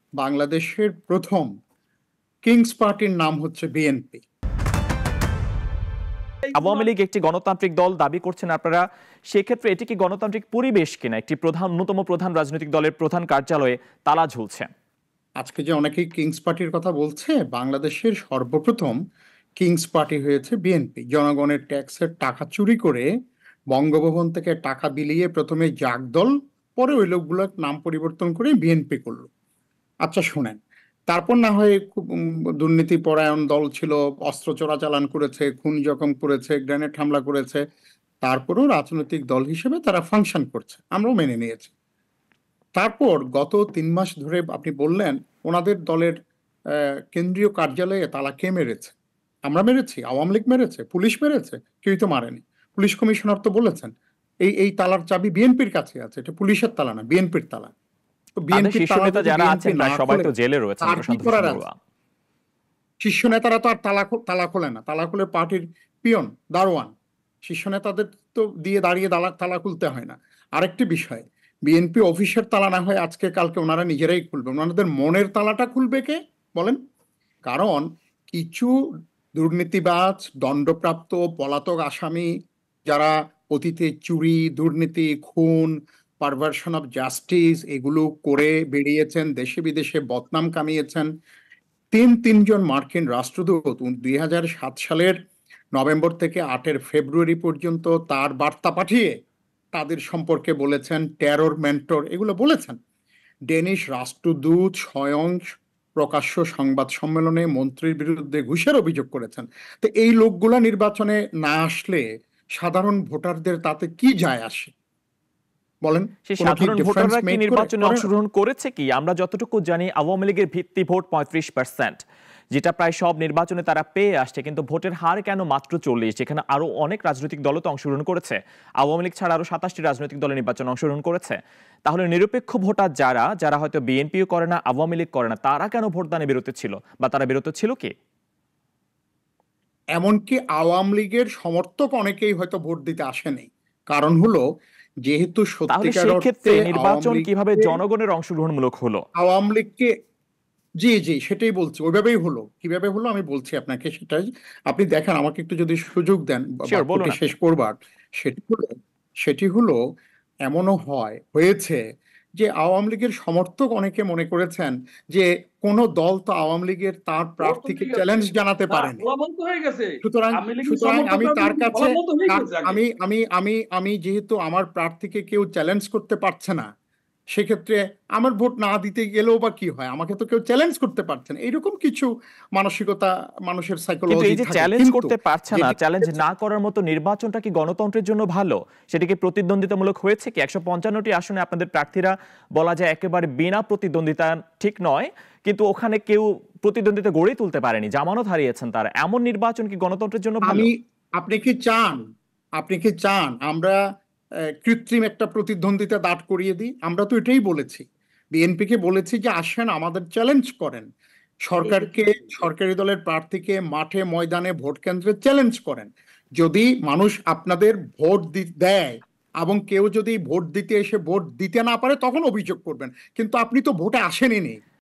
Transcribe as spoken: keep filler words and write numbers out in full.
বাংলাদেশের প্রথম কিংস পার্টির নাম হচ্ছে বিএনপি। আওয়ামী লীগ একটি গণতান্ত্রিক দল দাবি করছেন আপনারা, সেক্ষেত্রে এটি কি গণতান্ত্রিক পরিবেশ কিনা? একটি প্রধান অন্যতম প্রধান রাজনৈতিক দলের প্রধান কার্যালয়ে তালা ঝুলছে। আজকে যে অনেকেই কিংস পার্টির কথা বলছে, বাংলাদেশের সর্বপ্রথম কিংস পার্টি হয়েছে বিএনপি। জনগণের ট্যাক্সের টাকা চুরি করে বঙ্গভবন থেকে টাকা বিলিয়ে প্রথমে জাগ দল, পরে ওই লোকগুলোর নাম পরিবর্তন করে বিএনপি করলো। আচ্ছা শোনেন, তারপর না হয় খুব দুর্নীতি পরায়ণ দল ছিল, অস্ত্র চোরাচালান করেছে, খুন জখম করেছে, গ্রেনেড হামলা করেছে, তারপরেও রাজনৈতিক দল হিসেবে তারা ফাংশন করছে, আমরাও মেনে নিয়েছি। তারপর গত তিন মাস ধরে আপনি বললেন ওনাদের দলের কেন্দ্রীয় কার্যালয়ে তালা কে মেরেছে? আমরা মেরেছি? আওয়ামী লীগ মেরেছে? পুলিশ মেরেছে? কেউই তো মারেনি। পুলিশ কমিশনার তো বলেছেন এই এই তালার চাবি বিএনপির কাছে আছে, এটা পুলিশের তালা না, বিএনপির তালা। শীর্ষ নেতারা তো আর তালা তালা খোলে না, তালা খুলে পার্টির পিয়ন দারোয়ান। শীর্ষ নেতাদের তো দিয়ে দাঁড়িয়ে তালা খুলতে হয় না। আরেকটি বিষয়, বিএনপি অফিসের তালা না হয় আজকে কালকে ওনারা নিজেরাই খুলবে, ওনাদের মনের তালাটা খুলবে কে বলেন? কারণ কিছু দুর্নীতিবাজ, দণ্ডপ্রাপ্ত, পলাতক আসামি যারা অতীতে চুরি, দুর্নীতি, খুন, পারভার্সন অফ জাস্টিস এগুলো করে বেরিয়েছেন, দেশে বিদেশে বদনাম কামিয়েছেন। তিন তিনজন মার্কিন রাষ্ট্রদূত দুই হাজার সাত সালের নভেম্বর থেকে আটের ফেব্রুয়ারি পর্যন্ত তার বার্তা পাঠিয়ে তাদের সম্পর্কে বলেছেন টেরর মেন্টর, এগুলো বলেছেন। ডেনিশ রাষ্ট্রদূত স্বয়ং প্রকাশ্য সংবাদ সম্মেলনে মন্ত্রীর বিরুদ্ধে ঘুষের অভিযোগ করেছেন। তো এই লোকগুলা নির্বাচনে না আসলে সাধারণ ভোটারদের তাতে কি যায় আসে বলেন? সাধারণ ভোটাররা কি নির্বাচনে অংশগ্রহণ করেছে কি? আমরা যতটুকু জানি আওয়ামী লীগের ভিত্তি ভোট পঁয়ত্রিশ পার্সেন্ট, যেটা প্রায় সব নির্বাচনে তারা পেয়ে আসছে, কিন্তু ভোটের হার কেন মাত্র চল্লিশ? যেখানে আরো অনেক রাজনৈতিক দলও তো অংশগ্রহণ করেছে, আওয়ামী লীগ ছাড়া আরো সাতাশটি রাজনৈতিক দলের নির্বাচনে অংশগ্রহণ করেছে। তাহলে নিরপেক্ষ ভোটার যারা যারা হয়তো বিএনপিও করে না, আওয়ামী লীগ করে না, তারা কেন ভোটদানে বিরত ছিল, বা তারা বিরত ছিল কি? এমনকি আওয়ামী লীগের সমর্থক অনেকেই হয়তো ভোট দিতে আসেনি। কারণ হলো যেহেতু সত্যিকার অর্থে নির্বাচন কিভাবে জনগণের অংশগ্রহণমূলক হলো, আওয়ামী লীগকে জি জি সেটাই বলছি, ওইভাবেই হলো। কিভাবে হলো আমি বলছি আপনাকে, সেটাই আপনি দেখেন, আমাকে একটু যদি সুযোগ দেন শেষ করবার। সেটি হলো সেটি হলো এমনও হয় হয়েছে যে আওয়ামী লীগের সমর্থক অনেকে মনে করেছেন যে কোন দল তো আওয়ামী লীগের তার প্রার্থীকে চ্যালেঞ্জ জানাতে পারেনি, সুতরাং সুতরাং আমি তার কাছে আমি আমি আমি আমি যেহেতু আমার প্রার্থীকে কেউ চ্যালেঞ্জ করতে পারছে না, সেক্ষেত্রে আমার ভোট না দিতে গেলেও বা কি হয়, আমাকে তো কেউ চ্যালেঞ্জ করতে পারছে না, এইরকম কিছু মানসিকতা মানুষের সাইকোলজি থাকে। চ্যালেঞ্জ করতে পারছে না, চ্যালেঞ্জ না করার মতো নির্বাচনটা কি গণতন্ত্রের জন্য ভালো? সেটা কি প্রতিদ্বন্দ্বিতামূলক হয়েছে কি? একশো পঞ্চান্নটি আসনে আপনাদের প্রার্থীরা বলা যায় একেবারে বিনা প্রতিদ্বন্দ্বিতা ঠিক নয়, কিন্তু ওখানে কেউ প্রতিদ্বন্দ্বিতা গড়ে তুলতে পারেনি, জামানত হারিয়েছেন তারা। এমন নির্বাচন কি গণতন্ত্রের জন্য ভালো? আপনি কি চান আপনি কি চান আমরা কৃত্রিম একটা প্রতিদ্বন্দ্বিতা দাঁড় করিয়ে দিই? আমরা তো এটাই বলেছি, বিএনপিকে বলেছি যে আসেন আমাদের চ্যালেঞ্জ করেন, সরকারকে, সরকারি দলের প্রার্থীকে মাঠে ময়দানে ভোট কেন্দ্রে চ্যালেঞ্জ করেন। যদি মানুষ আপনাদের ভোট দেয় এবং কেউ যদি ভোট দিতে এসে ভোট দিতে না পারে তখন অভিযোগ করবেন, কিন্তু আপনি তো ভোটে আসেনই নেই।